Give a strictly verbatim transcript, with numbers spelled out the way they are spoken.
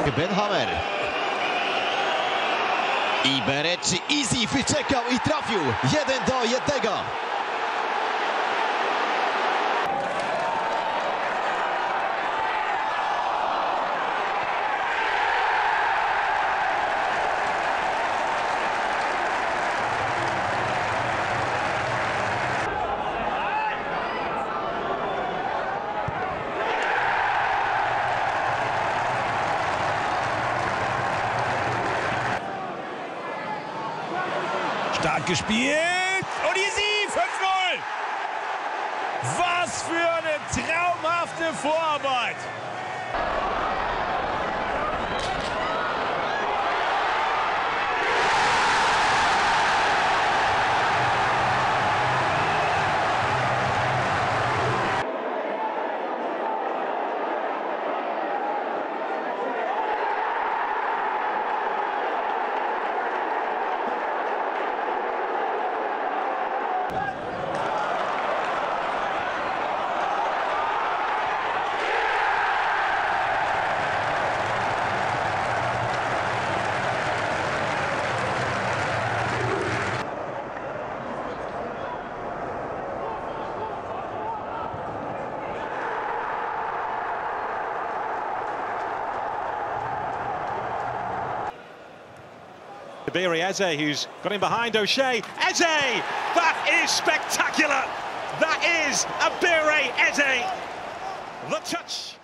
Benhamer. I Bereczy Easy wyczekał i trafił. jeden do jednego. Stark gespielt und easy, fünf null. Was für eine traumhafte Vorarbeit. Kabiri Eze, who's got in behind O'Shea. Eze! That is spectacular! That is Abire Eze! The touch.